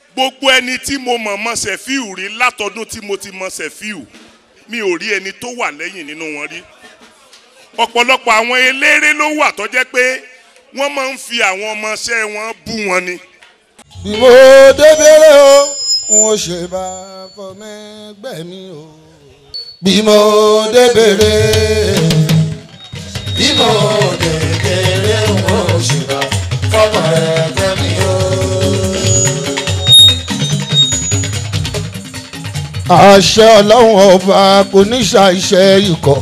gbogbo ẹni tí mo mọ̀ Sefiu rí látọdún tí mo ti mọ̀ Sefiu mi ò rí ẹni tó wà lẹ́yìn nínú wọn rí. ọ̀pọ̀lọpọ̀ àwọn eléré ló wà tó jẹ́ pé wọ́n máa ń fi àwọn ọmọọṣẹ́ wọn bú wọn ni. bí mo débèrè o n ò ṣe bá fọmẹgbẹ́ mi o. bí mo débèrè bí mo débèrè n ò ṣe bá fọmẹgbẹ́ mi o. àṣẹ ọlọ́run ọba kò ní ṣàìṣe ikọ̀.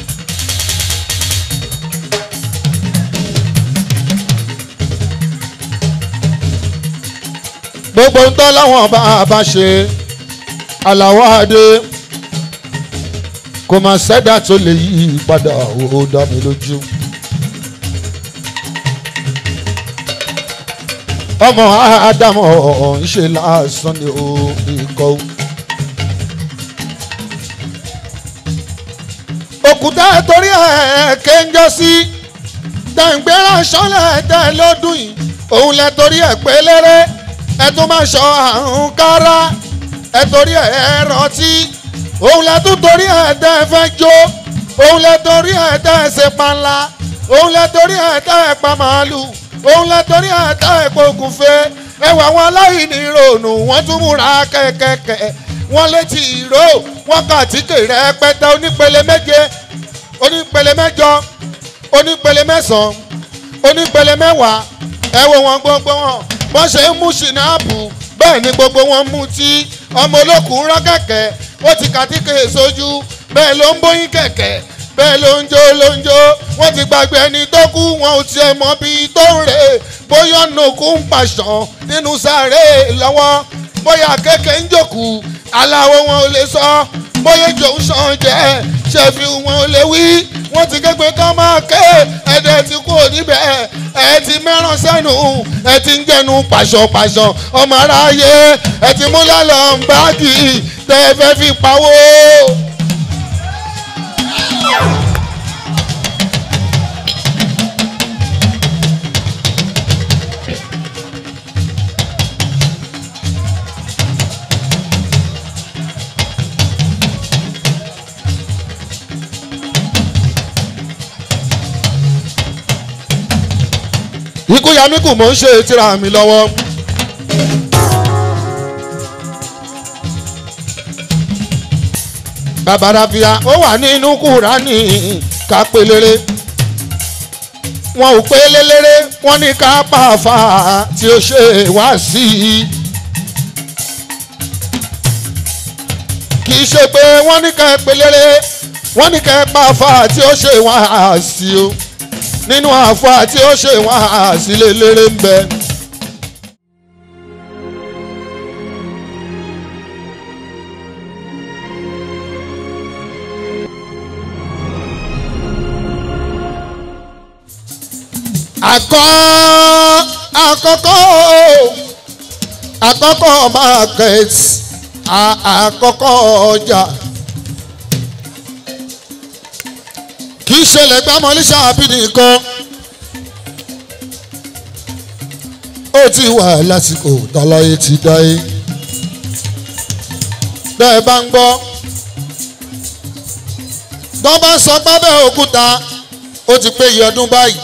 gbogbo ń tọ́ láwọn bá ṣe aláwọ̀ adé kò máa ṣẹ́dá tó lè yí padà ó dá mi lójú. ọmọ ádámọ̀ ń ṣe lásán ni ó ikọ̀. òkúta torí ẹ̀ kéńjọ́ sí tẹ̀ǹgbẹ́rẹ́ sọ́lẹ̀ tẹ̀ lọ́dún yìí òun lẹ torí ẹ̀ pé léré ẹ tún máa ṣọ àrùn kára ẹ torí ẹ̀ rántí òun lẹ tún torí ẹ̀ tẹ́ fẹ́ jó òun lẹ torí ẹ̀ tẹ́ ṣe panla òun lẹ torí ẹ̀ tẹ́ pa màálù òun lẹ torí ẹ̀ tẹ́ gbógunfe ẹwà wọn aláìní ronú wọn tún múra kẹ̀kẹ́kẹ́ wọn létí ìró wọn kàtíkè rẹpẹtẹ onípele méje onípele mẹ́jọ onípele mẹ́sàn-án onípele mẹ́wàá ẹ wo wọn gbogbo wọn wọ́n ṣe ń mú ṣìnáàpù bẹ́ẹ̀ ni gbogbo wọn mú tí ọmọ olókùn rán kẹ̀kẹ́ ó ti kàtíkè sójú bẹ́ẹ̀ ló ń bóyín kẹ̀kẹ́ bẹ́ẹ̀ ló ń jó wọ́n ti gbàgbé ẹni tó kú wọn ò tiẹ̀ mọ bí tó ń rè bóyá nòkú ń pàṣán nínú sáré lọ́wọ́ bóyá kéèké ń jòkù aláwo wọn ò lè sọ bóyá jò ń sàn jẹ́ ṣẹ́fì wọn ò lè wí wọ́n ti képe kán máa ké ẹ̀dẹ̀ ti kú níbẹ̀ ẹ̀ ti mẹ́ràn sẹ́nu ẹ̀ ti ń jẹnu pàṣọpàṣọ ọmọ aráyé ẹ̀ ti mú lálọ́ báàgì tẹ́ ẹ fẹ́ fi pawó. ikú yamí kù mò ń ṣe tírà mi lọ́wọ́. bàbá Ráfíà ó wà nínú Kùránì ká pé léré wọn ò pé léléré wọn ní ká pàfà tí ó ṣe wá sí i. kì í ṣe pé wọ́n ní ká pé léré wọ́n ní ká pàfà tí ó ṣe wá sí i o nínú àfà tí ó ṣe wá sílé léré ń bẹ. àkọ́kọ́ market àkọ́kọ́ ọjà kì í ṣẹlẹ̀ gbámọ́lísà àbí nìkan ó ti wà lásìkò tàlàyé ti dáyé bẹ́ẹ̀ bá ń gbọ́ tó bá ń sọ pábẹ́ òkúta ó ti pé iye ọdún báyìí.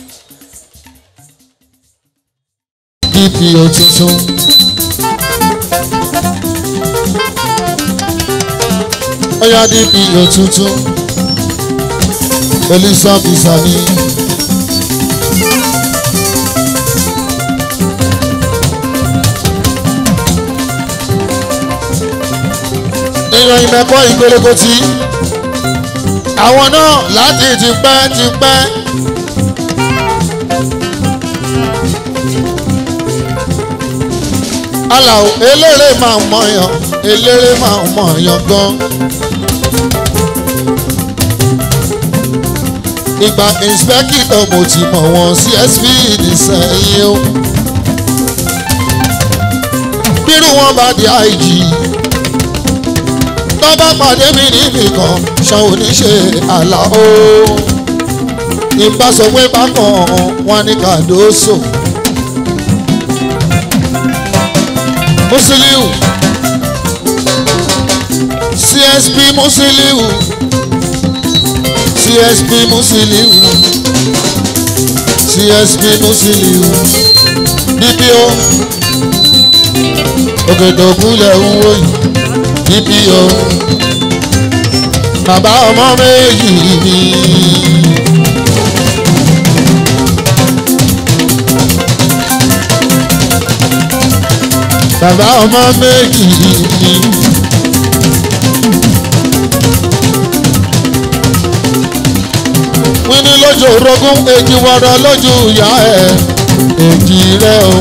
DPO tuntun ọ̀yá DPO tuntun Elisa Bisani èèyàn ìmẹ̀kọ́ ìgbélégótì àwọn náà láti tipẹ́. Aláwo eléré máa ń mọ̀yàn eléré máa ń mọ̀yàn gan. ìgbà inspector mo ti mọ̀ wọ́n CSP nìsẹ́yìn o. bírú wọn bá di IG tó bá pàdé mi níbìkan ṣan oníṣe àlàó. ìbásọ̀wé bákan wọn ní kàdóso. Musiliu CSP Musiliu CSP Musiliu CSP Musiliu DPO Òkèdòkúlẹ̀ ń wò yìí DPO bàbá ọmọ méjì ni. Bàbá ọmọ méjì ni. Wíní lójú orogún èjì wọ̀rọ̀ lójú ìyá ẹ̀ èjì rẹ̀ o.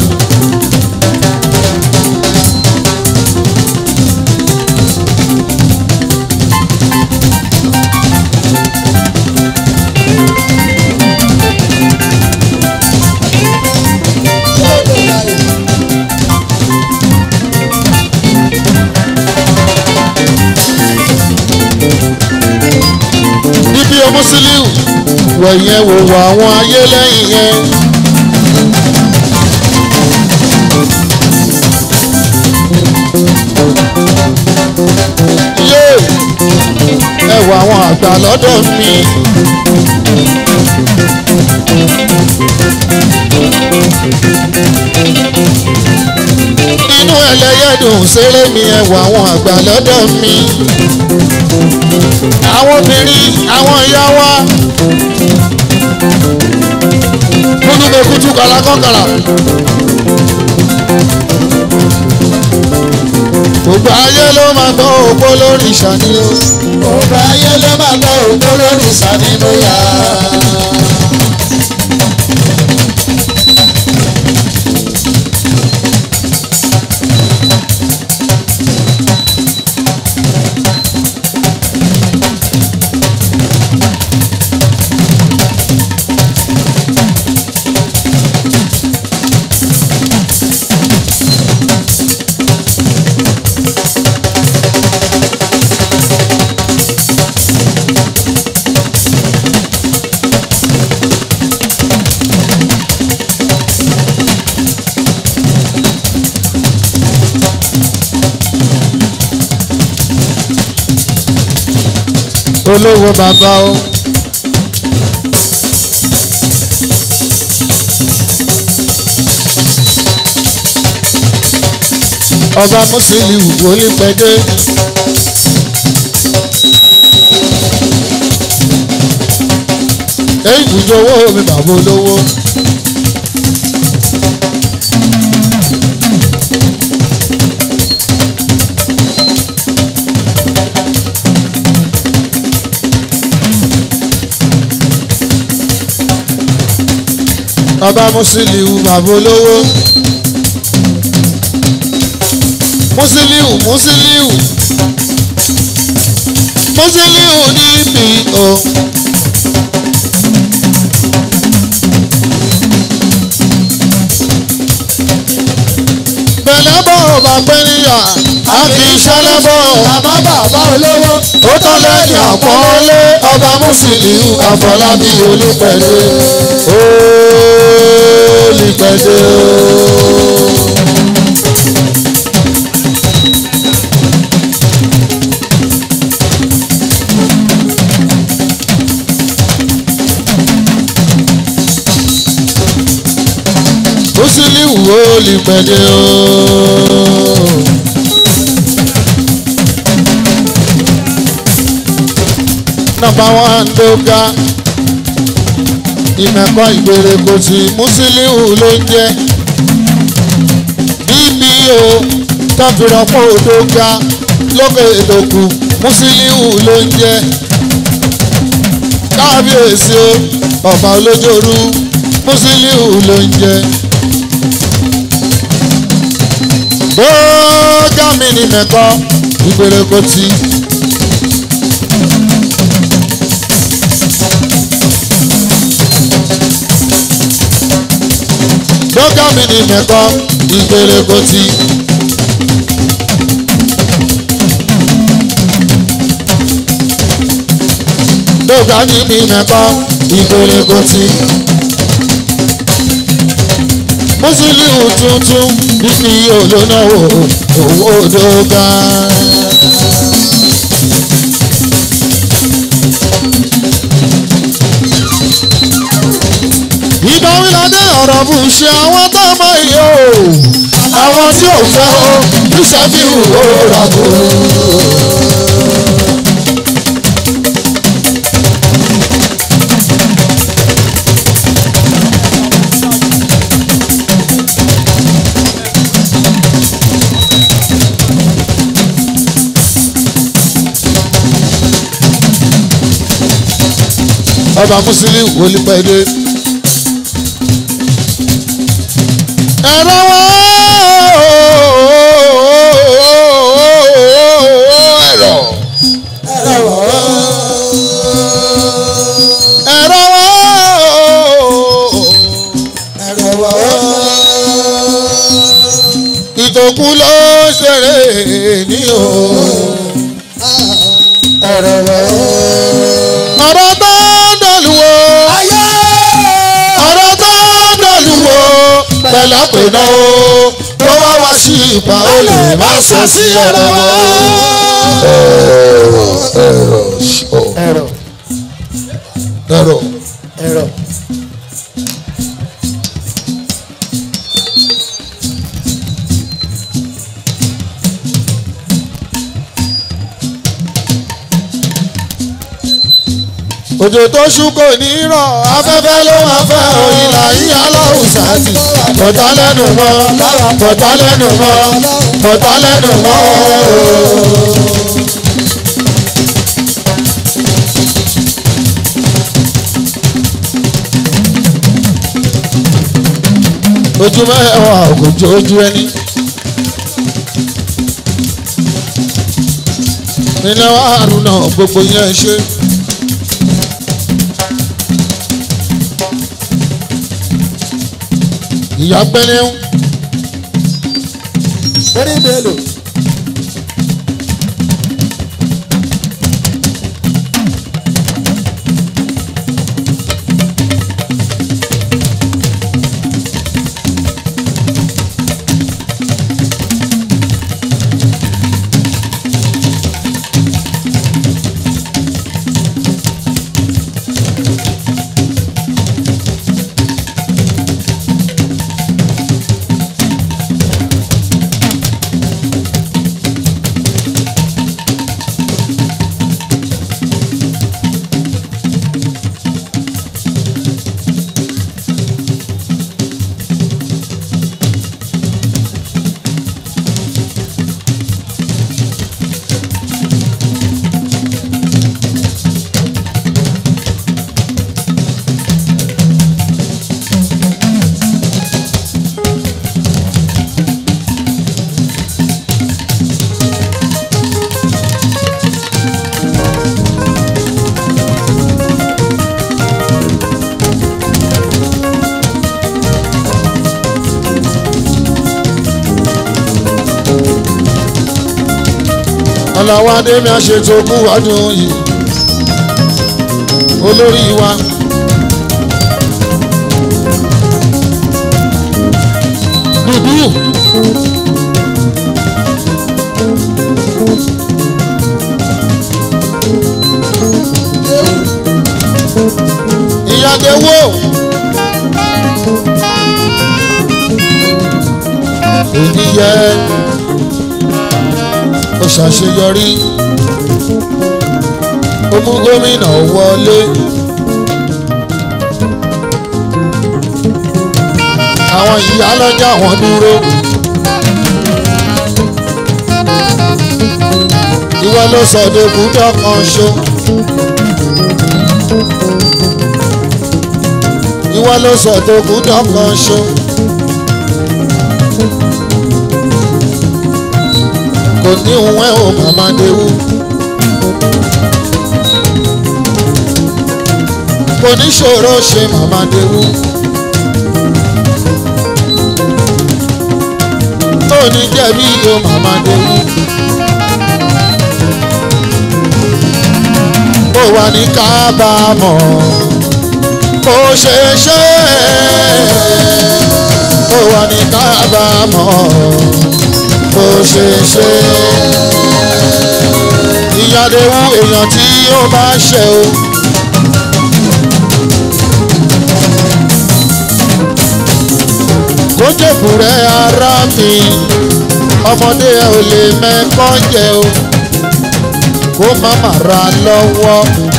Musiliu wẹ̀yẹn wò wọ àwọn ayé lẹ́yìn yẹn. Yé ẹ wọ àwọn àgbà lọ́dọ̀ mi. Inú ẹlẹ́yẹ̀dùn ṣeré mi ẹ wọ àwọn àgbà lọ́dọ̀ mi. Àwọn obìnrin àwọn ìyá wa kúndùmẹ̀kútù kàlákọ́kàlà gbogbo ayé ló máa gbọ́ òpó lórí ìṣàníyó gbogbo ayé ló máa gbọ́ òpó lórí ìṣàníyó. olówó bàbá o. Ọba Musiliu wòlíì pẹ́jẹ́. Èyí kùjọ owó mi bàbá olówó. Ọba Musiliu bàbá olówó. Musiliu Musiliu Musiliu níbi o. Bẹ̀lẹ́bọ̀ ọba pẹ́níyà a kì í ṣẹlẹ́bọ̀. Bàbá bàbá olówó Ó tọ́ lẹ́yìn àpọ́nlé ọba Musiliu Àfọlábí Olúpẹ̀dé. Olúpẹ̀dé o. Musiliu Olúpẹ̀dé o. Number one Doga Ìmẹ̀kọ Ìgbèrèkò tí Musiliu ló ń jẹ́. DPO tọ́fìrọ̀pọ̀ Doga lókè èdòkù Musiliu ló ń jẹ́. Kábíyèsí o ọba olójooru Musiliu ló ń jẹ́. Doga mi ní Ìmẹ̀kọ Ìgbèrèkò tí. Doga mi ní Ìmẹ̀kọ Ìgbèrèkò tí. Doga mi ní Ìmẹ̀kọ Ìgbèrèkò tí. Musiliu tuntun bíbí olónáwó owó dóga. ìdánwìlàdé ọ̀rọ̀ bù ṣe àwọn tó mọ iye o àwọn tí ò fẹ́ o iṣẹ́ fi hù ó rà bò. ọba Musiliu Olúpẹ̀dé ẹ̀rọ wá ẹ̀rọ ìtòkù ló ṣeré ní o ọ̀rọ̀ tó dọ̀lùwò ọ̀rọ̀ tó dọ̀lùwò pẹ̀lẹ́pẹ̀ náà o tó wá wá sí ipa ó lè má sọ sí ọ̀rọ̀ ẹ̀rọ. òjò tó ṣú kò ní rọ̀ afẹ́fẹ́ ló máa fẹ́ òyìnlá yíyá lọ́hùn sáàtì bọ̀tá lẹ́nu mọ́ bọ̀tá lẹ́nu mọ́ bọ̀tá lẹ́nu mọ́. ojú mẹ́wàá ògòjò ojú ẹni. nínú àrùn náà gbogbo yẹn ṣe. ìyá pẹ́lẹ́ ń. Very bello. ọ̀làwọ̀ adémi àṣetò kú ọdún yìí olórí wa. dùdú ìyàdẹ̀wò òníyẹ ó ṣàṣeyọrí ó mú gómìnà wọlé àwọn ìyá lọ́jà wọn dúró ìwọ ló sọ̀dọ̀ kúndọ̀ kan ṣó ìwọ ló sọ̀dọ̀ kúndọ̀ kan ṣó. kò ní òun ẹ̀ ò màmá déwú. kò ní ṣòro ṣe màmá déwú. tó ní jẹ̀bi o màmá déwú. ó wà ní kábàámọ̀ kò ṣe ṣe ó wà ní kábàámọ̀ bó ṣe ṣe. Ìyàdéwú èèyàn tí ó bá ṣe o. Kó jèbù rẹ̀ ara mi, ọmọdé ẹ ò lè mẹ́kọ́ jẹ o. Kó má má ra lọ́wọ́.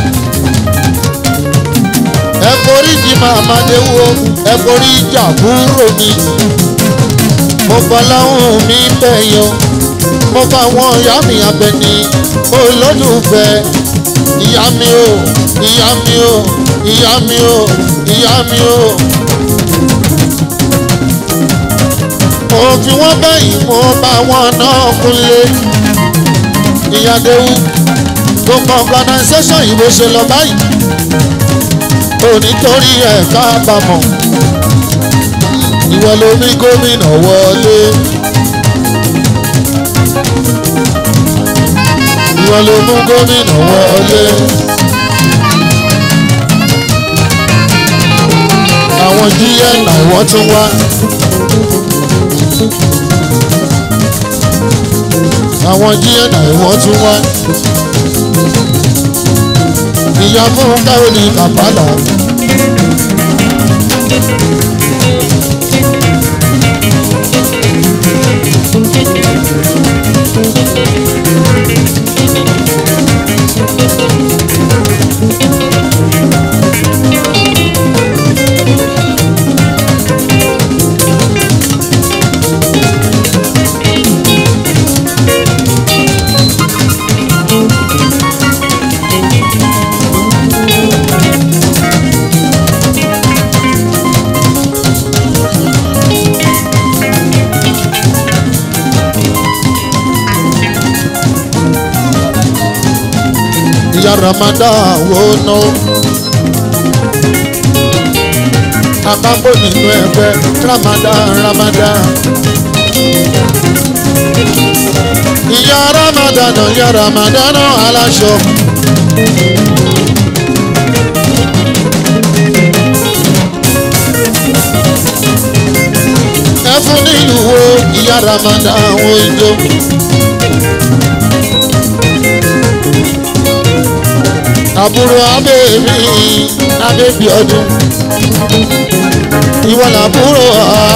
Ẹ forí di màmá déwú, ẹ forí jà kúrò mi. Mo gbọ́ lọ́hùn mi bẹ̀yàn, mo bá wọn ìyá mi Àbẹ̀ní olólùfẹ́. Ìyá mi o, ìyá mi o, ìyá mi o, ìyá mi o. Mo fi wọ́n bẹ̀yìn, mo bá wọn náà kúnlé. Ìyàdéwú gbogbo organisation yìí bó ṣe lọ báyìí. Onítorí ẹ̀ kábàámọ̀. Ìwọ ló ní gómìnà wọlé. Ìwọ ló mú gómìnà wọlé. Àwọn GN wọ́n tún wá. Àwọn GN wọ́n tún wá. Ìyá fún káwọnì Kàmpálà. Ìyá Ramadan wo ná àpapọ̀ nínú ẹgbẹ́ Ramadan Ramadan. Ìyá Ramadan aláṣọ. Ẹ fún nílùú wo ìyá Ramadan wo ijó. Àbúrò abébí ọdún. Ìwọ làbúrò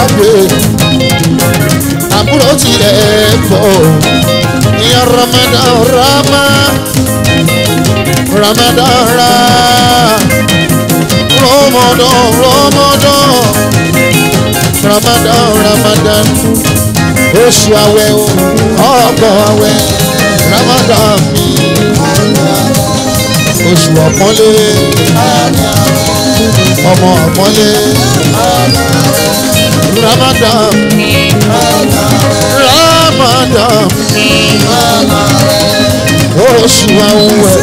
àbúrò tilẹ̀ pọ̀. Ìyá Ramadan Ramadan Ramadan oṣù àwẹ̀ ọgbọ̀n àwẹ̀ Ramadan mi. Oṣù ọ̀pọ̀lé ọmọ ọ̀pọ̀lé Ramadan oṣù àwẹ̀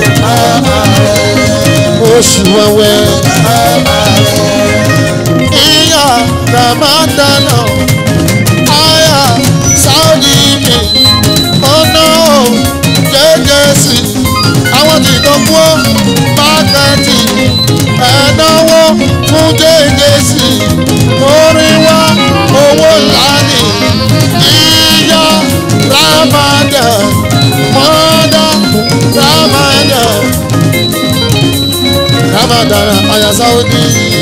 ìyá Ramadan àyà Saudi mi ọ̀nà jẹ́jẹ́sì àwọn tí kò fún mákàtí ẹ̀dáwó fún jẹ́jẹ́sì orí wa owó láàní ìyá Ramadan mọ́dá Ramadan àyà Saudi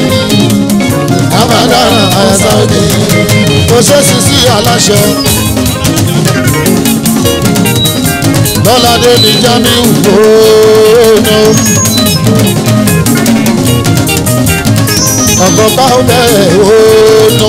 Ramadan àyà Saudi kò ṣe sí sí aláṣẹ. Lọ́ládé ní Jamiu gbóná. Ọ̀gọ́ báwo bẹ́ẹ̀ gbóná.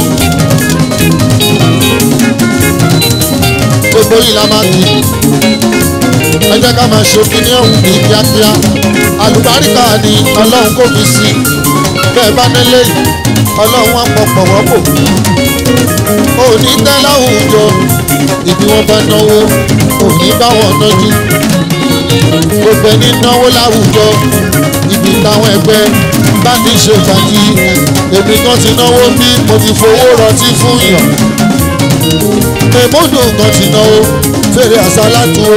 Gbogbo yìí la máa kí. Ẹ jẹ́ ká máa ṣe kíní ọ̀hún ní kíákíá. Àlùbáríkà ni Ọlọ́run kò fi sí. Bẹ́ẹ̀ bá nílé yìí, Ọlọ́run á pọ̀ pọ̀ wọ́pọ̀. Òní tẹ́ láwùjọ. Ibi wọn bá náwó òní bá wọn nájú. Gbogbo ẹni náwó láwùjọ ibi táwọn ẹgbẹ́ bá ti ṣe fàájì. Èmi kan ti náwó bí mo ti fowó rọtí fún yàn. Mèmódù kan ti náwó fèrè àsálàtú o.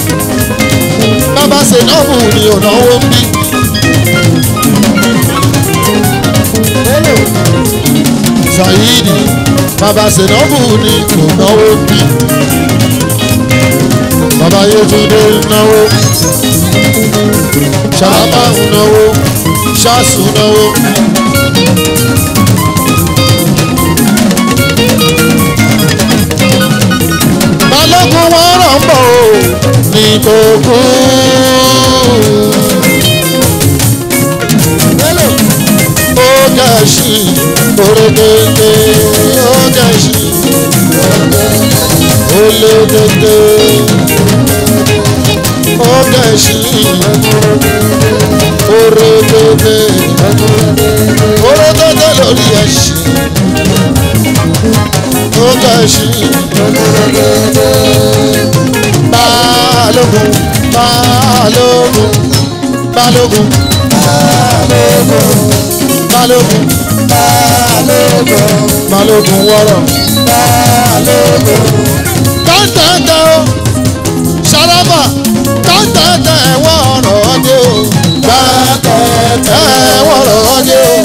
Bàbá ṣe náà bù ní ònáwó bí. Saidi bàbá Senobu ní kò náwó bí bàbá Yétúndé náwó Ṣàbá náwó Ṣáṣù náwó. Balógun wọn rọ̀ ń bọ̀ ní kòkó. Ó gẹ̀ẹ́sì orédédé ó gẹ̀ẹ́sì olédédé ó gẹ̀ẹ́sì orédédé orédédé lórí ẹ̀sì ó gẹ̀ẹ́sì balógun balógun balógun balógun balógun wọ́rọ̀ kọ́ńtẹ̀ẹ̀tẹ̀ o Ṣàràfà kọ́ńtẹ̀ẹ̀tẹ̀ wọ́rọ̀ ọdẹ o kọ́ńtẹ̀ẹ̀tẹ̀ wọ́rọ̀ ọdẹ o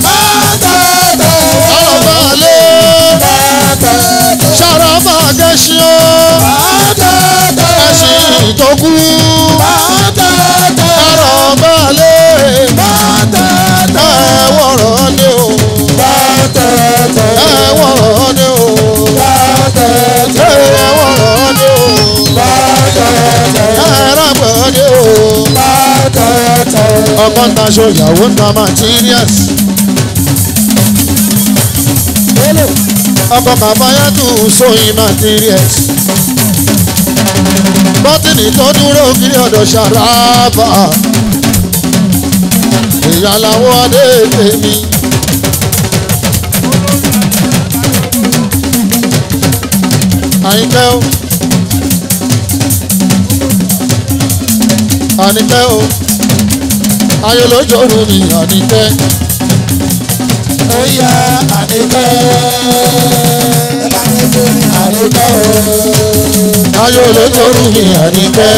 Ṣàràfà lé Ṣàràfà gẹ̀ẹ́sì o ẹ̀sìn tó kú Ṣàràfà lé ẹ̀wọ̀rọ̀ ọdẹ o ẹ̀wọ̀rọ̀ ọdẹ o ẹ̀wọ̀rọ̀ ọdẹ o ẹ̀rọ̀pẹ̀ ọdẹ o ọkọ̀ ń taṣọ ìyàwó ń ta materials ọkọ̀ kàfáyà tún sóyin materials bọ́tìnì tó dúró kiri ọ̀dọ̀ Ṣàràfà ìyàlàwọ̀ adé tèmi. Àyìnkẹ́ o Àníkẹ́ o ayọ̀lójòrò mi Àníkẹ́. Ó yá Àníkẹ́ Àníkẹ́ o ayọ̀lójòrò mi Àníkẹ́.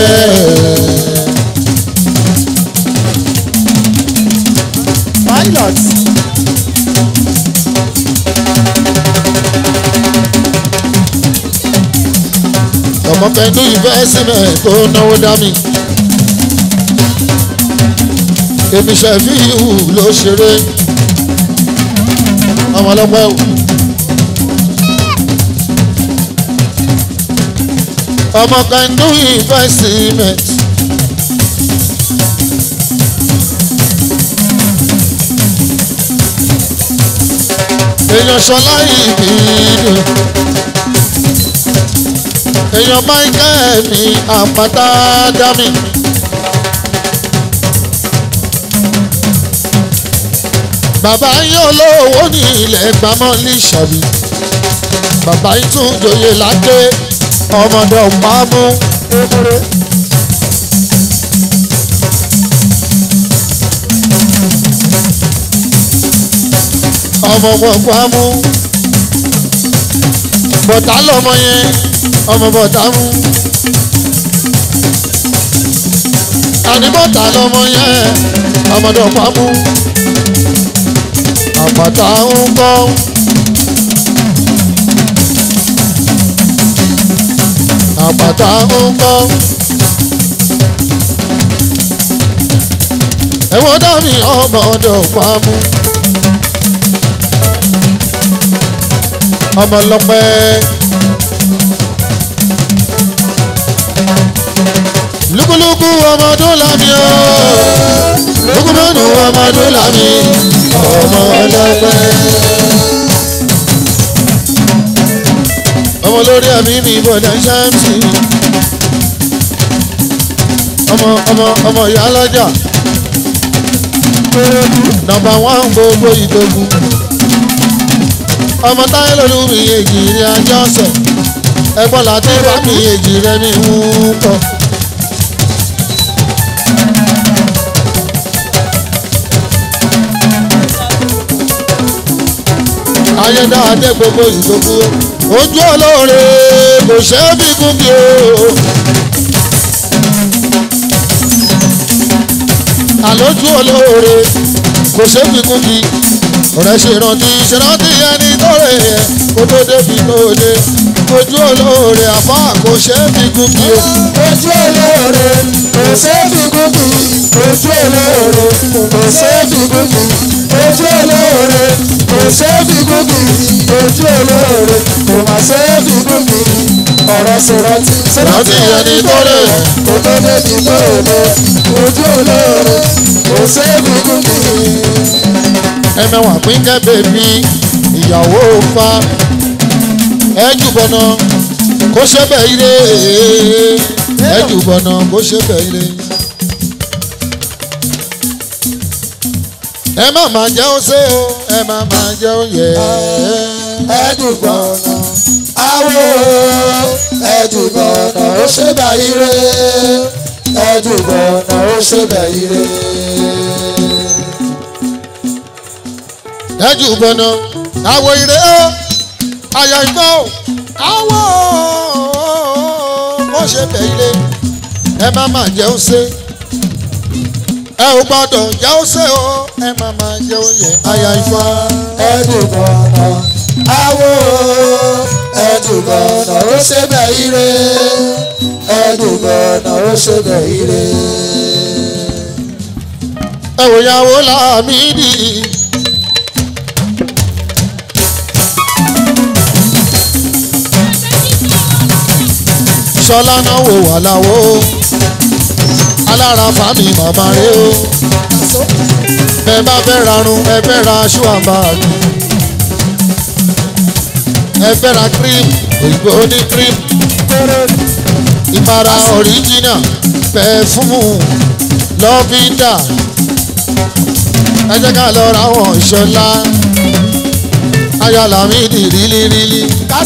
pilot. Ọmọ Kẹ́ndú ìfẹ́ sílẹ̀ tó náwó dá mi. Èmi Ṣẹ̀fíù ló ṣeré. Ọmọ ọlọ́pẹ́ o. Ọmọ Kẹ́ndú ìfẹ́ sílẹ̀. Èèyàn Ṣọlá ìbílẹ̀. Èèyàn Michael ní àpáta dámì. Bàbá yín olówó ní ilẹ̀ gbámọ́ ní Ìṣàbí. Bàbá yín tún joyè láké ọmọdé ọ̀pámú. Ọmọ ọ̀pámú. Bọ̀tá lọmọ yẹn ọmọ bọ̀tá mú. Àníbọ̀tá lọmọ yẹn ọmọdé ọ̀pámú. Àpáta ń bọ̀. Àpáta ń bọ̀. Ẹ̀wọ̀n dá mi ọmọdé ọ̀pámú. Ọmọ ọlọ́pẹ́. Lúkúlúkú ọmọdún lámì o. Lúkúlúkú ọmọdún lámì. Ọmọ ọlọ́pẹ́. Ọmọ lórí ẹ̀mí mi bọ̀dá ṣáàmì. Ọmọ ìyá lọ́jà. Nọ́mbà 1 gbogbo ìdógún. Ọmọ táyé lólu mi èjì rí ajọ́sẹ̀. Ẹgbọ́n láti bá mi èjì rẹ mi ń kọ́. Ayédáadé gbogbo ìdókú. Ojú olóore kò ṣe é bí gúngi o. Àlójú olóore kò ṣe é bí gúngi. ọ̀rẹ́ ṣèrántí ẹni tó rè é kó tó débi tó dé ojú olóore àfọ́ àkóṣe fi gúngi o. ojú olóore kò ṣe é fi gúngi ojú olóore kò ṣe é fi gúngi ojú olóore kò ṣe é fi gúngi ojú olóore kò má ṣe é fi gúngi ọ̀rọ̀ ṣèrántí ẹni tó rè é kó tó débi tó dé ojú olóore kò ṣe é fi gúngi. ẹmẹ̀wà pínkẹ́ bèbí ìyàwó fa ẹ̀jùbọ̀nà kó ṣe bẹ̀ ire ẹ̀jùbọ̀nà kó ṣe bẹ̀ ire. ẹ má má jẹ́ ó ṣe o ẹ má má jẹ́ ó yẹ. ẹ̀jùbọ̀nà àwọ̀ ẹ̀jùbọ̀nà ó ṣe bẹ̀ ire ẹ̀jùbọ̀nà ó ṣe bẹ̀ ire. ẹ̀jùbọ̀nà àwọ̀ ire o àyà ìfọ́ o àwọ̀ kó ṣe bẹ̀ ire ẹ má má jẹ́ ó ṣe ẹ ò gbọ́dọ̀ jẹ́ ó ṣe o ẹ má má jẹ́ ó yẹ àyà ìfọ́. ẹ̀jùbọ̀nà àwọ̀ ẹ̀jùbọ̀nà ó ṣe bẹ̀ ire ẹ̀jùbọ̀nà ó ṣe bẹ̀ ire. ẹ wò yàwó Lámídì. Ṣọlá náwó wà láwo alára fàmì màmá rẹ o ẹ bá fẹ́ rarun ẹ fẹ́ ra aṣọ àbáàgì ẹ fẹ́ ra cream òyìnbó ní cream ìpara original pẹ̀fúmù lọ́fíńdà ẹ jẹ́ ká lọ ra wọn Ṣọlá aya Lámídì rílírílí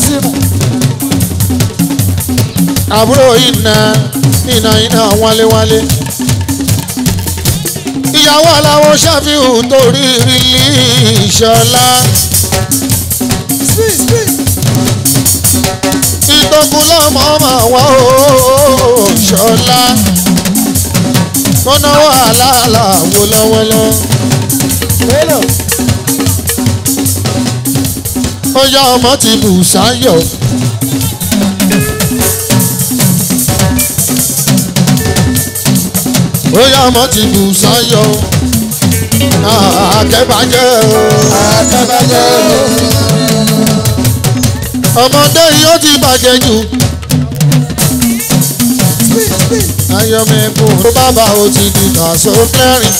àbúrò iná wálewálé ìyàwó aláwo Ṣàfíù torí rí Ṣọlá ìtọ́kùn lọ́mọ máa wá o Ṣọlá kọ́náwó àlàálà wò lọ́wọ́lọ́ ó yá ọmọ ti bù sáyọ̀. Oya ọmọ ti bù sáyọ akẹ́bàjẹ́ o. akẹ́bàjẹ́ o. ọmọdé yìí ó ti bàjẹ́ jù. ayọ̀mẹ̀kùn tó bàbá o ti di kàṣó kẹrin.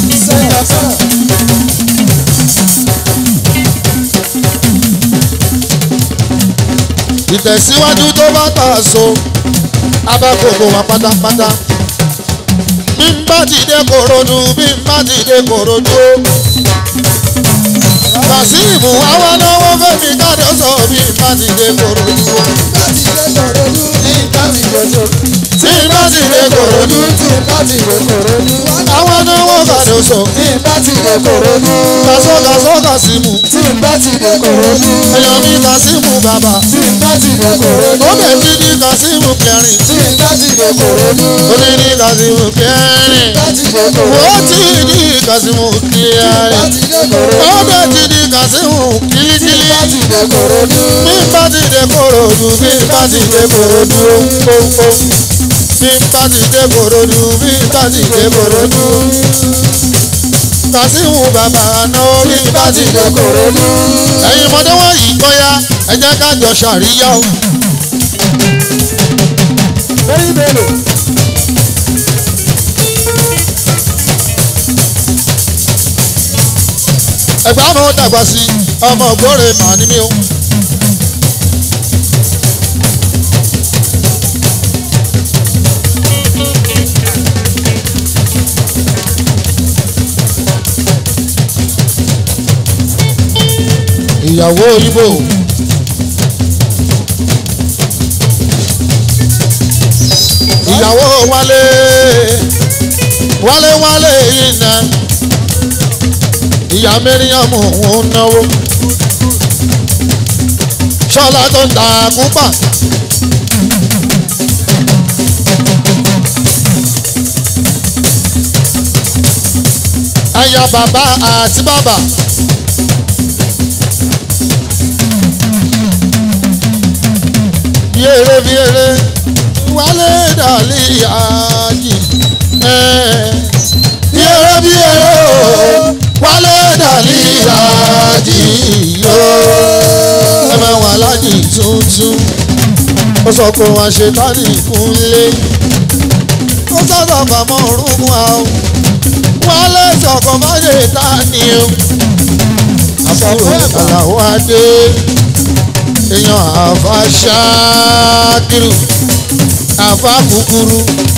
ìtẹ̀síwájú tó bá tà so abẹ́kòkò wa pátápátá. bí n bá ti dé Kòròdú bí n bá ti dé Kòròdú. Kàsíìmù àwọn náwó fẹ́mi káàdó sọ bí n bá ti dé Kòròdú. tí n bá ti dé Kòròdú. àwọn náwó káàdó sọ. kàṣọ Kàsíìmù. èèyàn mi Kàsíìmù bàbá. ó bẹ̀ ti di Kàsíìmù kẹrin. ó ní ní Kàsíìmù kẹrin. ó ti di Kàsíìmù kẹrin. ó bẹ̀ ti di Kàsíìmù kílíkílí. bí n bá ti dé Kòròdú bí n bá ti dé Kòròdú ó. bí n bá ti dé Kòròdú bí n bá ti dé Kòròdú. Kàsíìmù bàbá náà bí n bá ti dé Kòròdú. ẹ̀yin ọmọdé wọ̀nyí bóyá ẹ jẹ́ ká jọ ṣàríyá o. ẹgbẹ́ àmọ́ dàgbà sí ọmọ ògbóre màá ní mi o. ìyàwó Ìgbò ìyàwó Wálé yìí náà ìyá Mẹ́ríàmù ń náwó Ṣọlá tó ń ta àgùnbà. aya bàbá àti bàbá fieré wálé dàlí àjì fieré o wálé dàlí àjì yóò ẹ máa wà lájì tuntun ó sọ pé wọn ṣe tánì kúnlé ó sọ̀rọ̀ bàmọ́ orúkún àwọn wálé sọ̀kọ̀ má ṣe tánì o àbúrò àlàó adé èèyàn àfa ṣáàkìrù àfa kúkúrú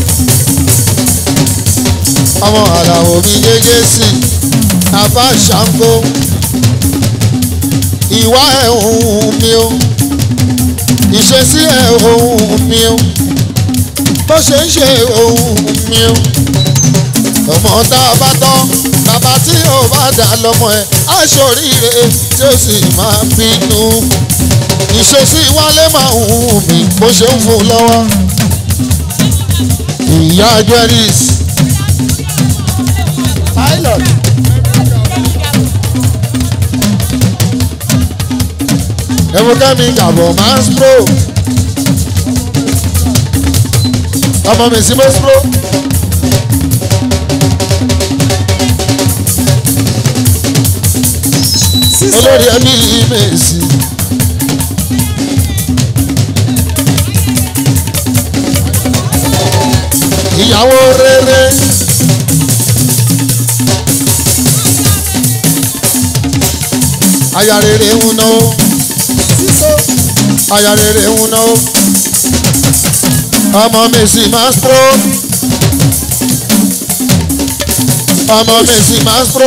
ọmọ àlàó mi jẹjẹ sí àfa ṣàǹkó ìwà ẹ̀hún mi o ìṣesí ẹ̀hún mi o bó ṣe ń ṣe ẹ̀hún mi o ọmọ tá a bá tọ́ bàbá tí ò bá dà lọ́mọ ẹ̀ aṣoríire tí ó sì máa bínú ìṣesí wálé máa ń hù mí bó ṣe ń fún lọ́wọ́ ìyá jẹ́rìs pilot ẹ̀fọ́kẹ́mi gàbọ̀ máa ń spro ọmọ mi sí mo spro. olórí ẹbí Mèsì ìyàwó rere aya rere ń ná o aya rere ń ná o ọmọ Mèsì máa ń pro ọmọ Mèsì máa ń pro.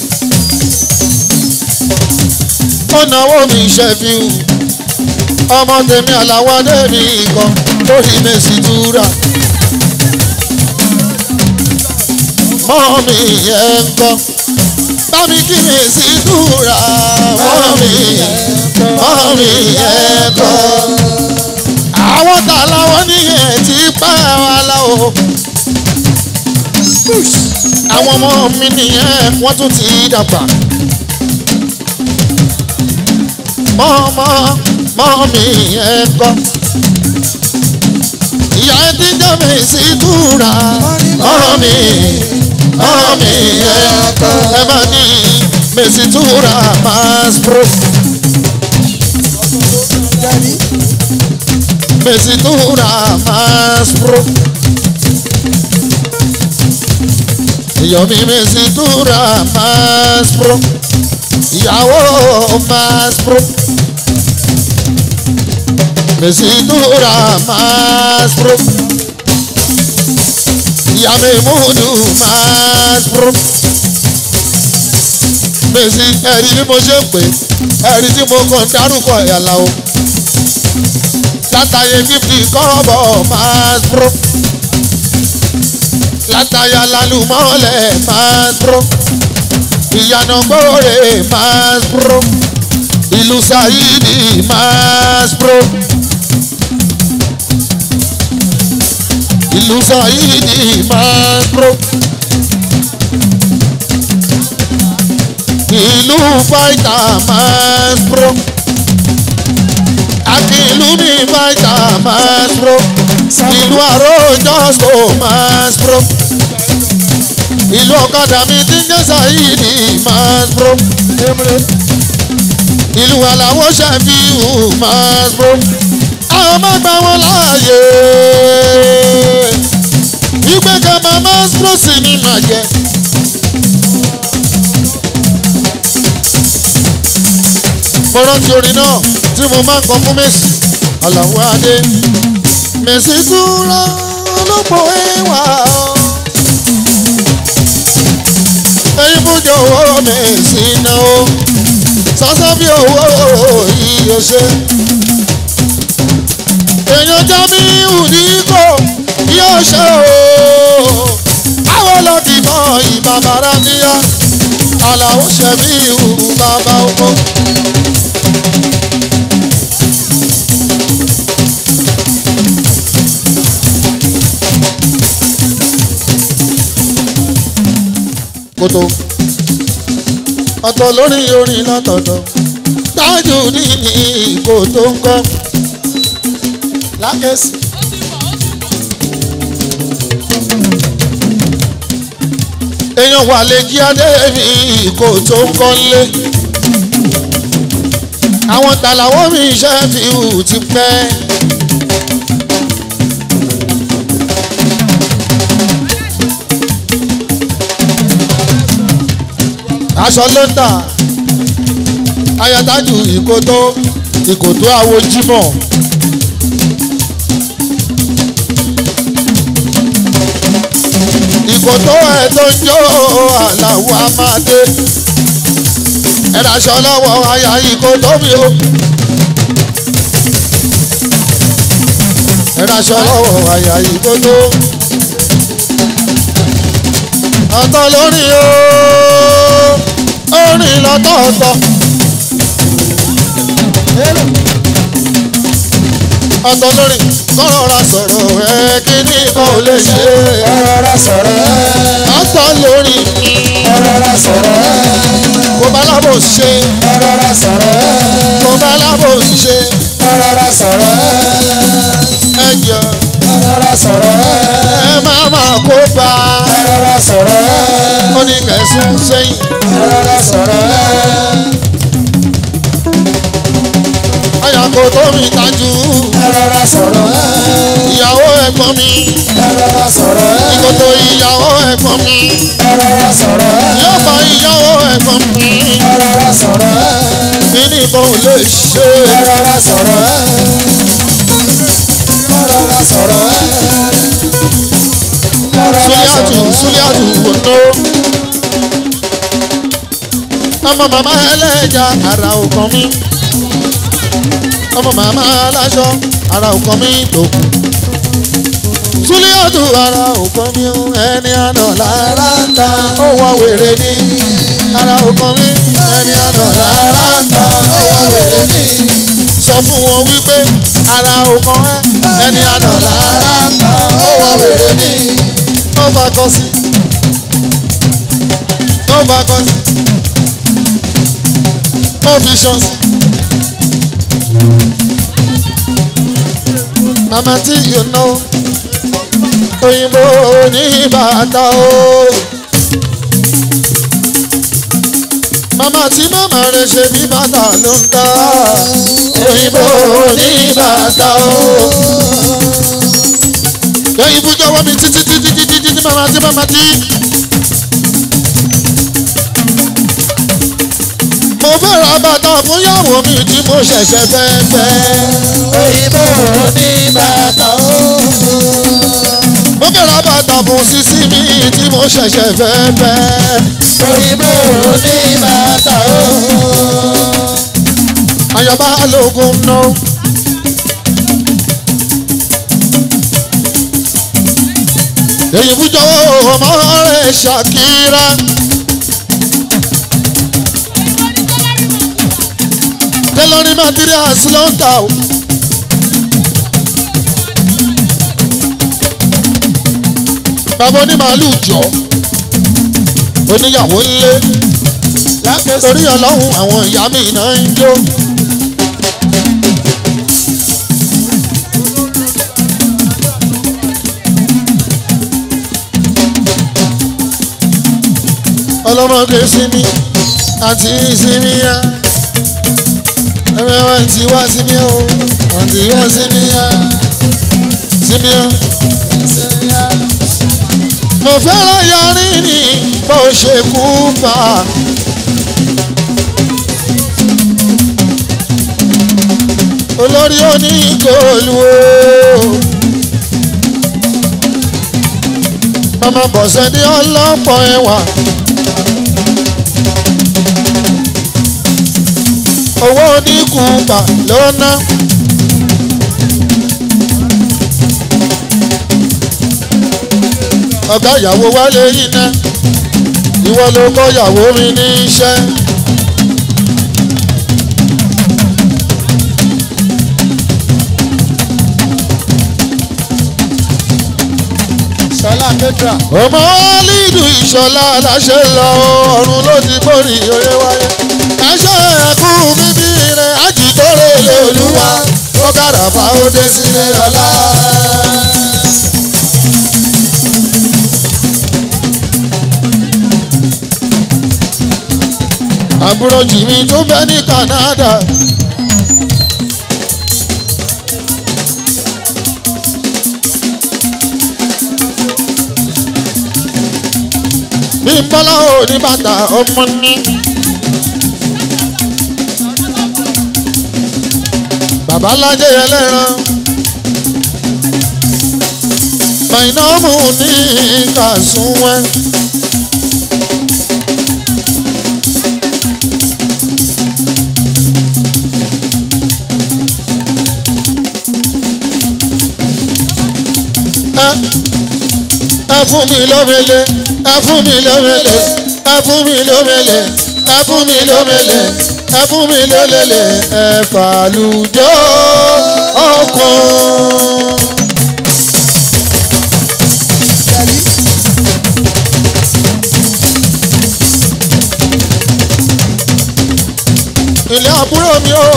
ó náwó mi ṣẹ́fíù ọmọ tèmi àlàwọ̀ débi kan lórí Mèsì túra mọ́ mi ẹ̀ ń kọ́ bá mi kí Mèsì túra mọ́ mi ẹ̀ ń kọ́ àwọn tàlàwọ̀ nìyẹn ti pa wá láwọ̀ àwọn ọmọ mi nìyẹn wọ́n tún ti dàgbà. mọ́ mi ẹ̀ kọ́ ìyá ẹ ti jẹ́ Mèsì túra mọ́ mi ẹ̀ kọ́ ẹ bá ní Mèsì túra máa spro Mèsì túra máa spro ìyọ̀ mi Mèsì túra máa spro ìyàwó máa spro. Mèsì túra máa spro ìyá mi múdù máa spro Mèsì ẹ̀rí bí mo ṣe ń pè ẹ̀rí tí mo kàn dárúkọ ìyàlá o látàyè 50 kọ́bọ̀ máa spro látàyà lálùmọ́lẹ̀ máa spro ìyànà gbòòrè máa spro ìlú Sáyídì máa spro. ìlú Sáyídì máa spro ìlú fáìtà máa spro àti ìlú mi fáìtà máa spro ìlú àròjọ́sọ máa spro ìlú ọ̀kadà mi ti ń jẹ́ Sáyídì máa spro ìlú Àlàó Ṣẹ́fíù máa spro àwọn máa gbà wọn láàyè wípé ká máa spro sí ní màjẹ. mo rántí orin náà tí mo máa ń kọ fún Mèsì Àlàó Adé Mèsì túra olóko ẹwà ẹyin fúnjọ owó Mèsì náà sọ́sọ́ bí owó yíyọ ṣe. èèyàn Jamiu Dikko yóò ṣe o àwọn lọ́ọ̀dì mọ́ ìbàbàrà níyà Àlàó Ṣẹ́fíù bàbá oko. kótó ọ̀tọ̀ lórí orin látọ̀dọ̀ Tajudeen ní kótó ń kọ́ lákèsì. èèyàn wà lè jí adé mi kò tó kọ́lé. àwọn tàlàwọ́ mi iṣẹ́ fi hù ti pẹ́. aṣọ ló ń tà ayatájú ìkòtò àwo jímọ̀. ìkòtò ẹ̀ tó ń jó àlàó amáde. ẹ̀rọ aṣọ lọ́wọ́ aya ìkòtò mi o. ẹ̀rọ aṣọ lọ́wọ́ aya ìkòtò. ọ̀tọ̀ lórí o orin lọ́tọ̀ọ̀tọ̀. ọ̀tọ̀ lórí kọ́rọ̀ra sọ̀rọ̀ ẹ̀ kí ni kò lè ṣe. kọ́rọ̀ra sọ̀rọ̀ ẹ̀. ọ̀tọ̀ lórí kọ́rọ̀ra sọ̀rọ̀ ẹ̀. kò bá lábò ṣe. kọ́rọ̀ra sọ̀rọ̀ ẹ̀. kò bá lábò ṣe. kọ́rọ̀ra sọ̀rọ̀ ẹ̀. ẹ jọ. kọ́rọ̀ra sọ̀rọ̀ ẹ̀. ẹ má má kó bá. kọ́rọ̀ra sọ̀rọ̀ ẹ̀. ó ní kẹsùn sẹ́yìn. kọ́rọ̀ra sọ̀rọ̀ ẹ̀. àyàkó tó mi tajú. kọ́rọ̀ra sọ̀rọ̀ ẹ̀. ìyàwó ẹ̀gbọ́n mi. kọ́rọ̀ra sọ̀rọ̀ ẹ̀. ìkòtò ìyàwó ẹ̀gbọ́n mi. kọ́rọ̀ra sọ̀rọ̀ ẹ̀. yóò bá ìyàwó ẹ̀gbọ́n mi. kọ́rọ̀ra sọ̀rọ̀ ẹ̀. kí ni kò lè ṣe. kọ́rọ̀ra sọ̀rọ̀ ẹ̀. kọ́rọ̀ra sọ̀rọ̀ ẹ̀. Súlíàtù wòtó. ọmọ màmá ẹlẹ́ja ara òkan mi. ọmọ màmá aláṣọ ara òkan mi tó kù. Súlíàtù ara òkan mi ẹni àná lára ń ta. ó wọ wèrè ní ara òkan mi ẹni àná lára ń ta. ó wọ wèrè ní. sọ fún wọn wípé ara òkan ẹni àná lára ń ta. ó wọ wèrè ní. ó bá kọ sí. ó bá kọ sí. ó fi ṣan sí. mama tí you know òyìnbó ní bàtà o. mama tí mama rẹ ṣe bí bàtà ló ń ta. òyìnbó ní bàtà o. òyìnbó jọ̀wọ́ mi títí títí títí títí mama tí. mo fẹ́ ra bàtà fún yàwó mi tí mo ṣẹ̀ṣẹ̀ fẹ́ fẹ́. òyìnbó ní bàtà o. mo fẹ́ ra bàtà fún sísí mi tí mo ṣẹ̀ṣẹ̀ fẹ́ fẹ́. òyìnbó ní bàtà o. àyàbá lóògùn náà. èyí fújọ́ ọmọ rẹ̀ Ṣàkírà. tailoring materials ló ń tà o. bàbá onímàálù jọ oníyàwó ńlé torí ọlọ́run àwọn ìyá mi náà ń jó. ọlọ́mọge sinmi àti ìsinmi ya ẹ̀rọ wọn ti wá sinmi o wọn ti wá sinmi ya sinmi ya. mo fẹ́ràn yarí ni bó ṣe kú pa. olórí onígòlù o. mama bọ̀sẹ̀ ní ọlọ́pọ̀ ẹ̀wà. owó oníkùúpa ló ná. ọ̀gá ìyàwó wálé yín ná. ìwọ ló kọ́ ìyàwó mi ní iṣẹ́. Ṣọlá Petra. ọmọ lídù ìṣọlá aláṣẹ lọ ọ̀run ló ti borí oyè wáyé. ẹṣẹ ẹkú bíbí rẹ àjìtọ́rẹ́ lè olúwa kọ́kàràfà ó dé sílé ọlá. àbúrò jìmí tó bẹ ní Canada. bí bọ́lá ò ní bàtà ọmọ ní. bàbá lájẹ ẹlẹ́ran. Mainamu ní Kàsúnwẹ́. ẹ fún mi lómele, ẹ fún mi lómele, ẹ fún mi lómele, ẹ fún mi lómele, ẹ fún mi lólele, ẹ fàlùjọ ọkàn. ilé àbúrò mi o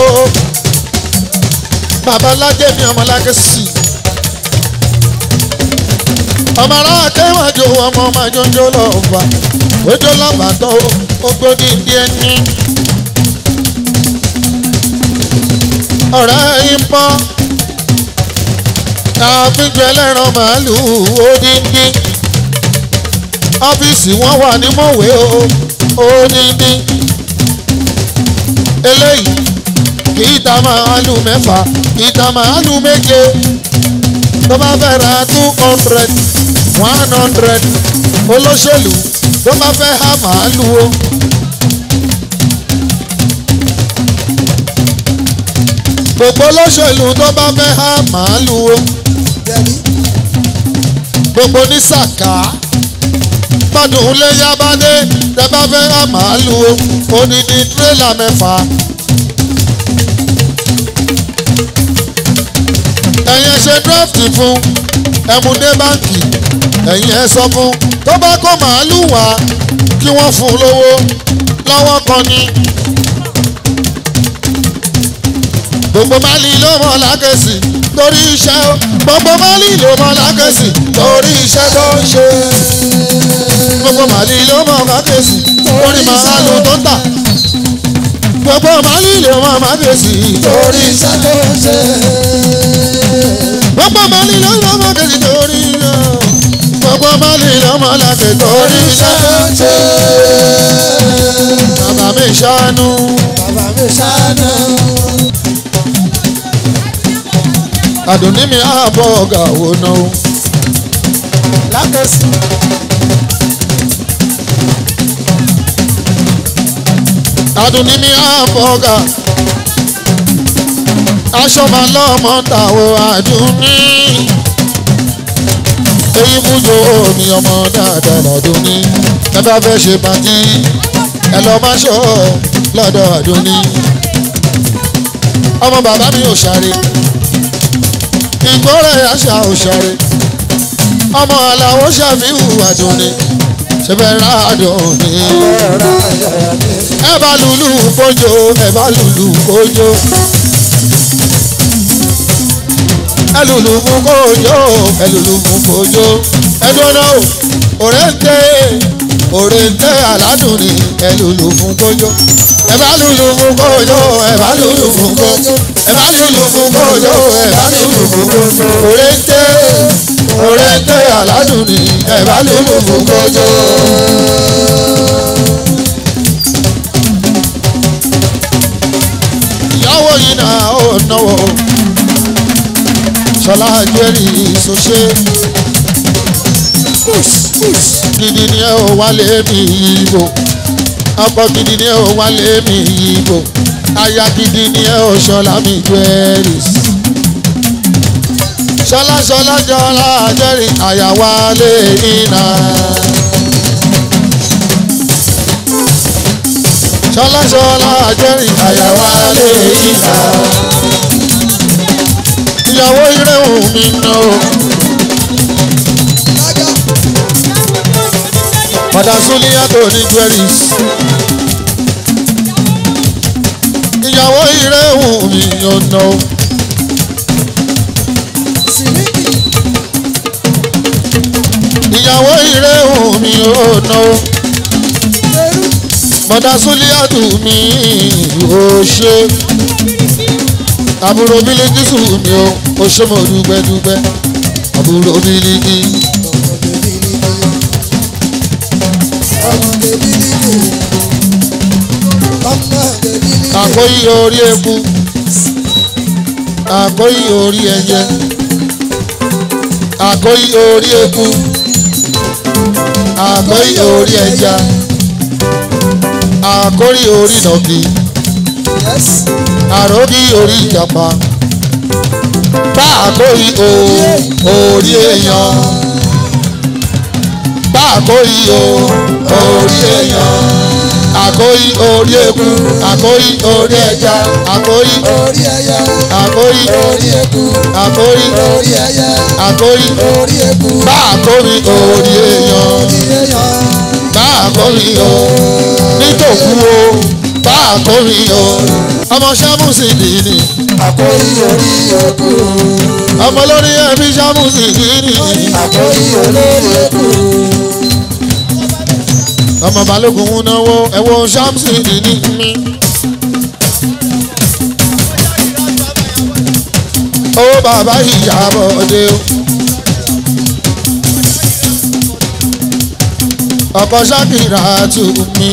babalájẹ mi ọmọlágẹsì ọmọ aráàké wájú ọmọ májọjọ lọfà ojú lọbàtọ ogbódì díẹ̀ ní. ọ̀rẹ́ ìpọ́ àfijọ́ ẹlẹ́ran màálùú odindi ọ́fíìsì wọn wà ní mọ̀wé odindi eléyìí kì í ta màálù mẹ́fà kì í ta màálù méje tó bá fẹ́ ra 200 100 olóṣèlú tó bá fẹ́ ha màálù o. gbogbo olóṣèlú tó bá fẹ́ ha màálù o. gbogbo ní sàká gbádùn lé yábádé tẹ bá fẹ́ ha màálù o. odidi tírélà mẹ́fà. ẹ̀yin ṣe dírẹ́fìtì fún ẹ̀múdé báǹkì ẹ̀yin ẹ sọ fún tó bá kó màálù wá kí wọ́n fún un lówó lọ́wọ́ kan ní. gbogbo máàlì ló mọ lákèsì torí iṣẹ́ o gbogbo máàlì ló mọ lákèsì torí iṣẹ́ tó ń ṣe. gbogbo máàlì ló mọ lákèsì torí màálù tó ń tà. gbogbo máàlì ló mọ lákèsì torí iṣẹ́ tó ń ṣe. gbogbo máàlì ló mọ lákèsì torí iṣẹ́. gbogbo máàlì ló mọ lákèsì torí iṣẹ́ tó ń ṣe. bàbá mi ṣàánú. bàbá mi ṣàánú. Àdùnní mi àbọ̀ ọ̀gá wo náà o. Lákèsí. Àdùnní mi àbọ̀ ọ̀gá. Aṣọ máa lọ́mọ tàwọn Àdùnní. Èyí fújò mi ọmọ dáadáa l'Àdùnní. Ẹ bá fẹ́ ṣe pàtí ẹ lọ máa ṣọ́ lọ́dọ̀ Àdùnní. Ọmọ bàbá mi ò ṣàrè. Ìgbọ́rẹ̀ àṣà òṣèré ọmọ aláwọ̀ ṣàfihàn Àdùnní ṣẹfẹ̀ rà Àdùnní. ẹ bá lùlù kójó ẹ bá lùlù kójó ẹ lùlù fún kójó ẹ lùlù fún kójó ẹ dúró òrèǹté aládùnní ẹ lùlù fún kójó ẹ bá lùlù fún kójó ẹ bá lùlù fún kójó ẹ bá lùlù fún kójó ẹ bá lùlù fún kójó òrèǹté aládùnní ẹ bá lùlù fún kójó. ìyàwó yìí náà ó náwó Ṣọlá jẹ́rì ìṣòṣe gidi ni ẹ ò wálé mi ìbò ọkọ gidi ni ẹ ò wálé mi ìbò aya gidi ni ẹ ò Ṣọlá mi jẹ́rì Ṣọlá jẹ́rì àyà wálé iná Ṣọlá jẹ́rì àyà wálé iná ìyàwó ìrẹ̀wọ̀n mi náà. Padà Súlíyà tó ní jewelries. Ìyàwó ìrẹ̀wọ̀n mi ọ̀nà o. ìyàwó ìrẹ́hùn mi ò ná o bọ́dá súlíàtù mi ò ṣe àbúrò bílíkìsù mi ò ṣe mo dúpẹ́ àbúrò bílíkì. àkóyí orí eku àkóyí orí ẹyẹ àkóyí orí eku àkóyí orí ẹja àkórí orí nàbí àròbí orí ìjàpá bá àkóyí orí èèyàn bá àkóyí orí èèyàn àkóyí orí eku àkóyí orí ẹja àkóyí orí ẹyẹ àkóyí orí eku àkóyí orí ẹyẹ àkóyí orí eku bá àkóyí orí èèyàn bá àkóyí nítòkú o bá àkóyí ọmọ sámúsì dìní àkóyí orí eku ọmọ lórí ẹbí sámúsì dìní àkóyí olórí eku. ọmọ balógun ń náwó ẹ̀wọ̀n sámúsì dìní mi. owó bàbá ìyàbọ̀ òde o. ọkọ̀ sákìrà tù mí.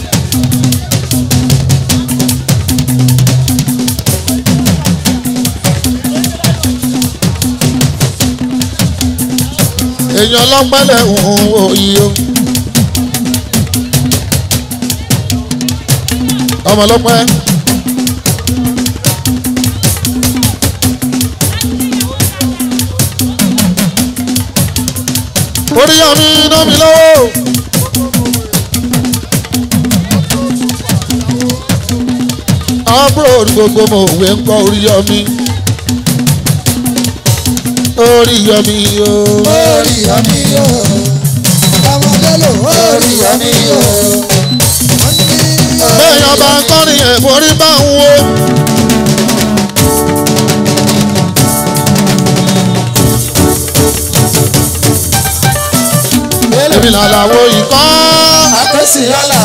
èèyàn lọ́pẹ́lẹ̀ ń wo iye o. ọmọ lọ́pẹ́. orí ọmọ iná mi lọ́wọ́. abroad gbogbo mo òwe ń kọ́ orí ọmọ. orí ọmọ o. orí ọmọ o. ọmọdé lò orí ọmọ o. bẹ́ẹ̀yàn bá ń kọrin ẹ̀ borí bá ń wo. èmi làlàwo ikọ́. àpèsè yálà.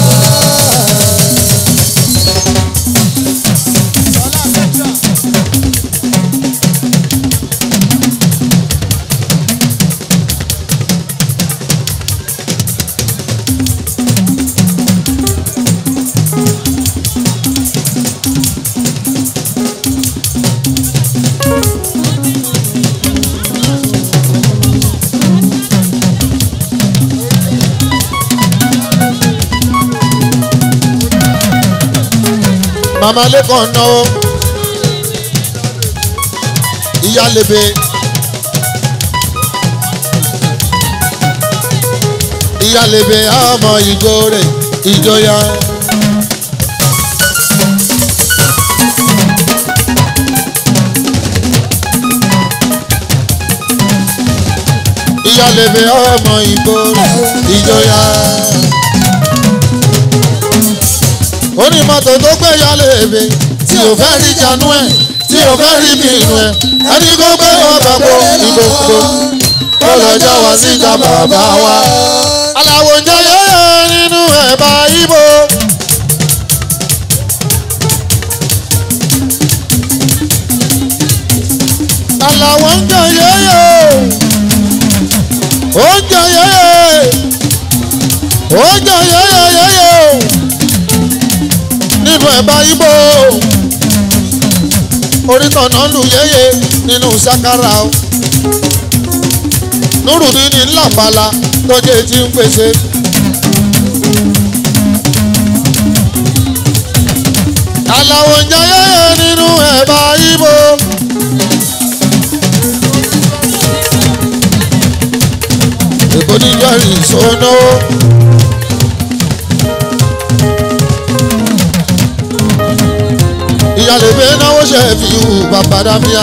mama lẹ́kọ̀ọ́ náwó ìyá lebe ìyá lebe ọmọ ìgò rẹ̀ ìjọya. ìyá lebe ọmọ ìgò rẹ̀ ìjọya. onímọ̀tò tó gbé yálé ebe tí o fẹ́ rí janú ẹ̀ tí o fẹ́ rí bí inú ẹ̀ ẹni kó gbé wọn bàbá ìgbòkúgbò kó lọ́jọ́ wá síta bàbá wa. aláwo ń jẹyẹ nínú ẹ̀bà ibo. aláwo ń jẹyẹ ó ń jẹyẹ ó ń jẹyẹ nínú ẹ̀bá ibo orítọ̀nà lù yéye nínú sakara o nùrùdí ní ńlápàlà tọ́jú etí ń pèsè. aláwo ń jẹ yéye nínú ẹ̀bá ibo èkó ní jẹ́rìí sọ́nà. ìyàlẹ́bẹ̀ náwó ṣe fi hù bàbá dábíà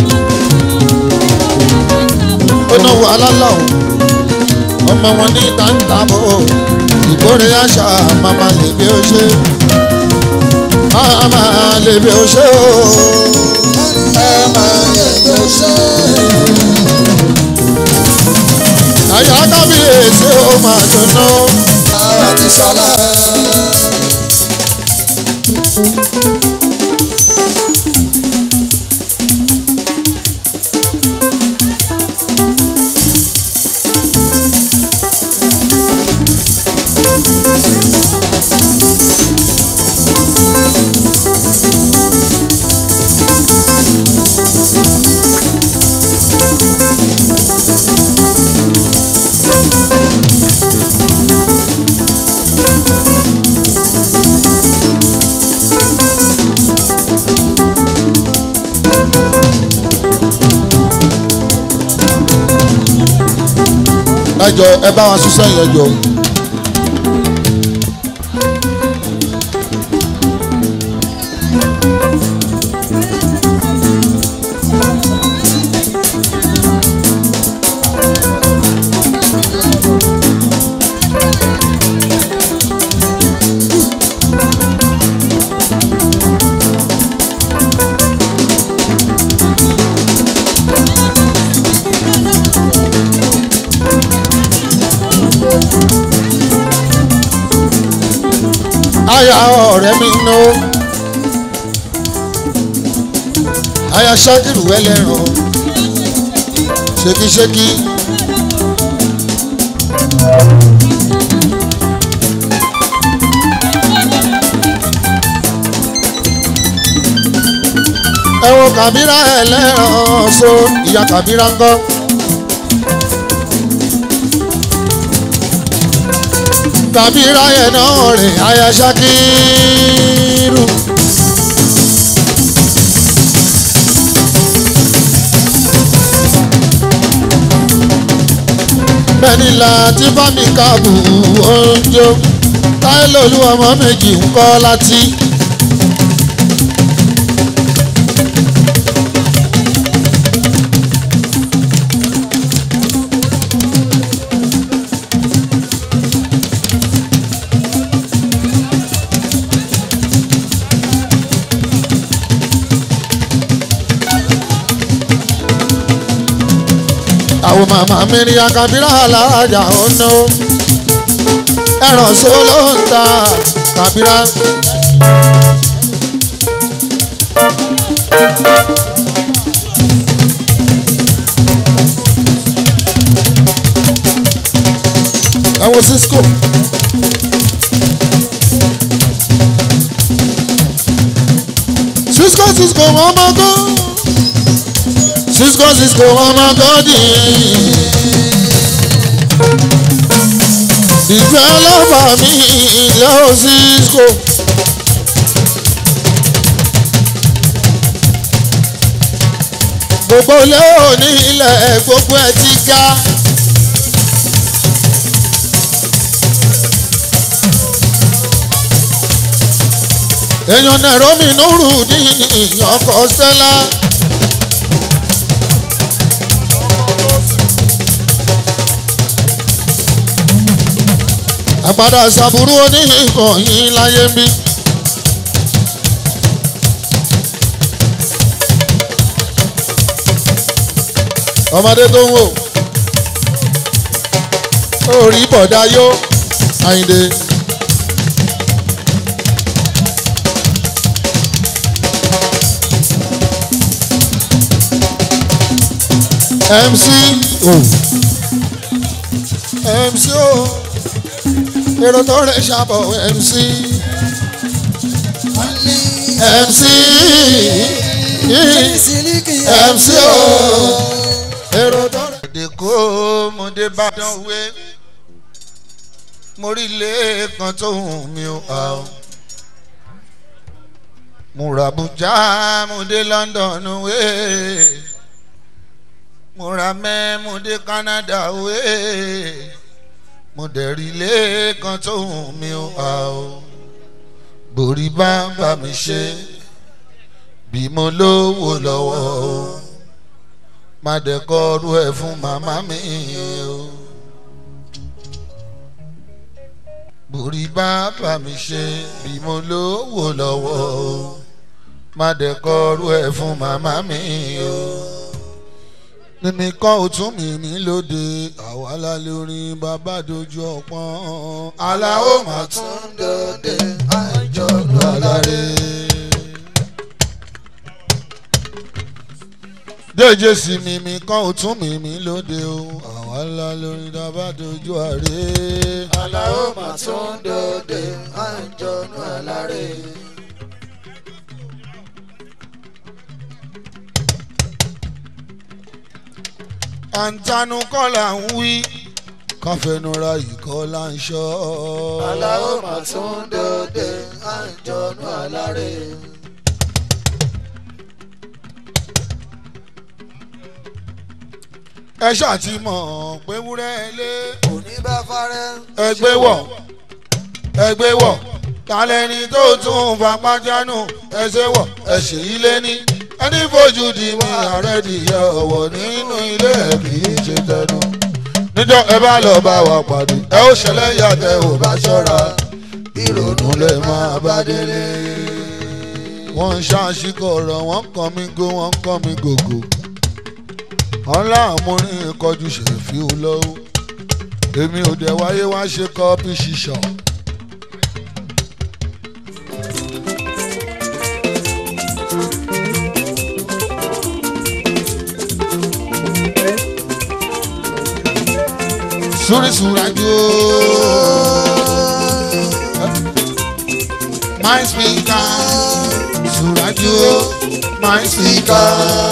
ó náwó alálà o ọmọ wọn ní tàǹtàbọ̀ ìkórè àṣà màmá lèbi ó ṣe màmá lèbi ó ṣe o. màmá lèbi ó ṣe. àyà ó máa dùnú. Àwọn ti sọlá. ẹjọ ẹ bá wọn ṣiṣẹ́ yẹn jọ. aya ọ̀rẹ́ mi ná aya ṣáàkìrù ẹlẹ́ran ṣékíṣékí ẹ̀wọ̀n kàbírà ẹlẹ́ran so ìyá kàbírà ń kọ́. Kàbírà yẹn náà rè aya ṣákìrù. bẹ́ẹ̀ni láti bá mi káàbù oúnjẹ táyé lòlú ọmọ méjì ń kọ́ láti. àwọn màmá mi rí akabira alájà ọ̀nà ẹ̀ràn sóló ń ta kabira. ẹ̀wọ̀n Cisco Cisco wọ́n mọ́ tó. Cisco ọmọ gọ́dì ìfẹ́ lọ́fà mi lọ́wọ́ Cisco. gbogbo ilé òní ilẹ̀ gbogbo ẹ̀ ti ga. èèyàn nẹ̀rọ mi nùrù ní ọkọ̀ Stella. àgbàdo àṣàbùrú oníkan yìí láyé ń bí. ọmọdé tó ń wò orí bọ̀dá yó Àyìndé. MC o èrò tó rẹ̀ ṣàbọ̀ MC o èrò tó rẹ̀. èdèkó mo dé bàdàn wé mo rí ilé kan tó hùn mí o mo ra Abuja mo dé London wé mo ra mẹ́ mo dé Canada wé mo dẹ̀ rí ilé kan tó hùn mí o borí bá mi ṣe bí mo lówó lọ́wọ́ o má dẹ̀ kọ́rú ẹ̀ fún màmá mi o borí bá mi ṣe bí mo lówó lọ́wọ́ o má dẹ̀ kọ́rú ẹ̀ fún màmá mi o mímí kan ò tún mímí lóde àwa lálẹ́ orin bàbá dojú ọpọ́n aláwọ máa tún dòde àjọ̀dún alárè. déjé sí mímí kan ò tún mímí lóde o àwa lálẹ́ orin bàbá dojú àrè. aláwọ máa tún dòde àjọ̀dún alárè. àǹtanú kọ́là ń wí káfẹ́nura ìkọ́lá ń ṣọ́. aláwọ̀ máa tún dòde àjọ̀nú alárè. ẹ ṣáàtì mọ̀ pé wúrẹ́ ilé. òní bá farẹ́. ẹgbẹ́ wọ̀ tàlẹ́ni tó tún fapá jánu ẹsẹ̀ wọ̀ ẹ̀ṣẹ̀ ilé ní. ẹni fojú di mi ààrẹ dìyẹ ọ̀wọ̀ nínú ilé ẹ̀ kì í ṣe tẹnu. níjọ́ ẹ bá lọ bá wa pàdé ẹ ó ṣẹlẹ̀ yàtẹ̀ ò bá ṣọ́ra ìrònú lè máa bá délé. wọ́n ń ṣàṣìkò ọ̀rọ̀ wọ́n kàn mí gó wọ́n kàn mí gògò. ọ̀la àmúrin ìkọjú ṣèfì lọ́wọ́ èmi ò dẹ̀ wáyé wá ṣe kọ́ọ̀pì ṣíṣọ́. Suri Surajo, my speaker. Surajo, my speaker.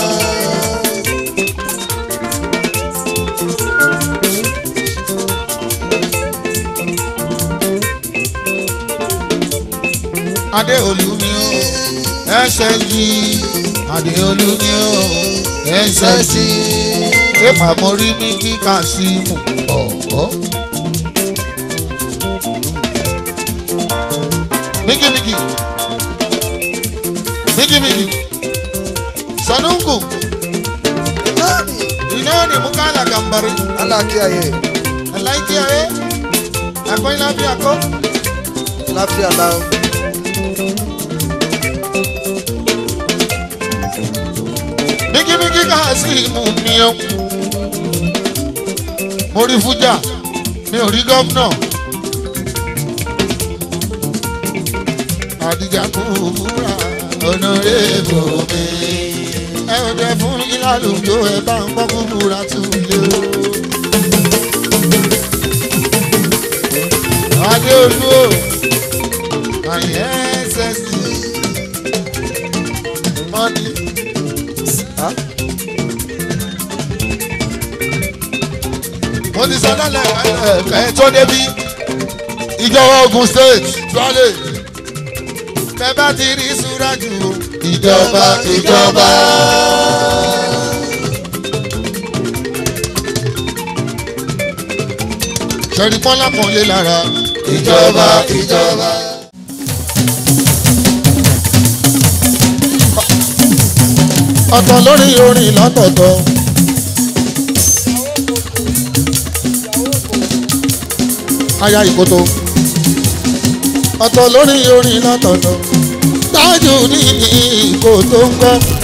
Adeolu mi o, SSG. Adeolu mi o, SSG. Epa mori mi kíkà sí mu. Miki Sanungu Inoni mukala gambari alákíyàyé. Alákíyàyé Ako ilafi ako láfíà láò. Miki kasi mu miyo Mori fuja mi ò rí gọ́vnọ̀ Àdìjà kúrúra ọ̀nà èèbò mi ẹ ò jẹ́ fún ìlàlùjọ ẹ bá ń gbọ́ kúrúra tún lé o. Adéolú o àyẹ̀ SSG mọ́ni. Mo ti sọ lálẹ́ ẹ̀ tó débi ìjọba Ogun State tuwálé bẹ́ẹ̀ bá ti rí Súrájù ìjọba. Ṣẹ̀rí pọ́nlá kan lé lára ìjọba. Ọ̀tọ̀ lórí orin lọ́tọ̀ọ̀tọ̀. Aya ìkòtò ọ̀tọ̀ lórí orin látọ̀tọ̀ Tájù ní ìkòtò ń kọ́.